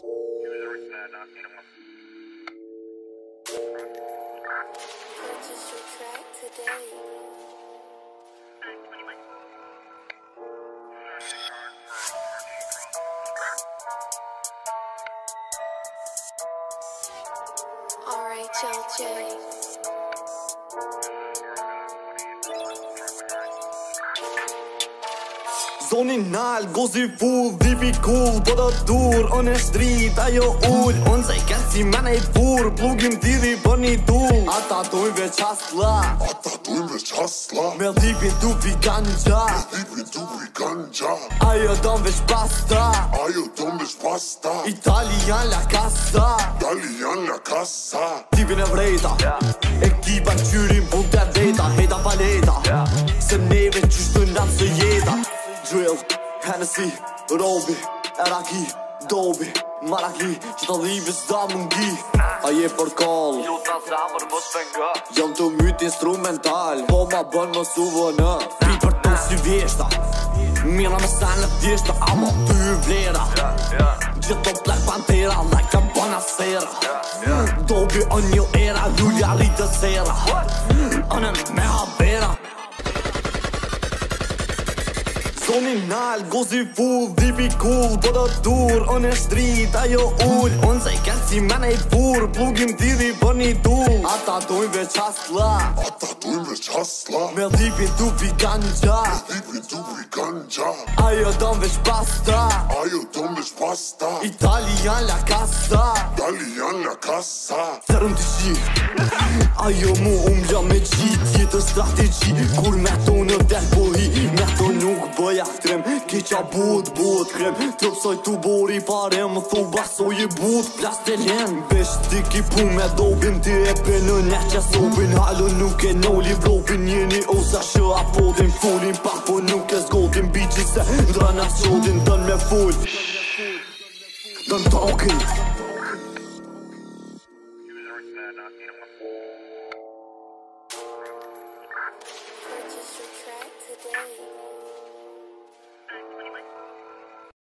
Purchase your track today. RHLJ. Zoni nalë, gozi full, dipi cool, po do dur, on e shtrit, ajo ull, on se i kenë si mene i fur, plugim tiri për një tull. Ata dojnë veç hasla, me dipin dupi ganja, ajo don veç pasta, Italian la casa, tipin e vrejta, ekipa në qyrin pun të veta, heta paleta, se neve qyshtu në së jeta. Drill, Hennessy, Robi, Eraki, Dobi, Maraki, që të dhibis da mungi. A je për kall, jam të myt instrumental, po ma bën më suvënë, pi për të si vjeshta, mira me sa në tjeshta, amo ty vlera, gjithë të Black Pantera, like a bona sera, Dobi o një era, lullja rritë sera, anën me habera. Zoni nalë, gozi full, dipi cool, po do dur, on e shtrit, ajo ull, on se i kenë si mene i fur, plugim tiri për një tull. Ata dojnë veç hasla, me dipin dupi ganja, ajo don veç pasta, Italian la casa, Tërëm të shi, ajo mu umja me gjit, jetë strategi, kur me to në del pohi, me to nuk bëj aktrem, keqa bot krem, të pësoj të bori pare, më tho basoj i bot, plas të len, besh ti ki pun me dobin, ti e pënë në që sopin, halo nuk e noli vropin, njeni osa shë apodin, folin pak po nuk e zgodin, bici se ndra në shodin, dën me fol, dën talking.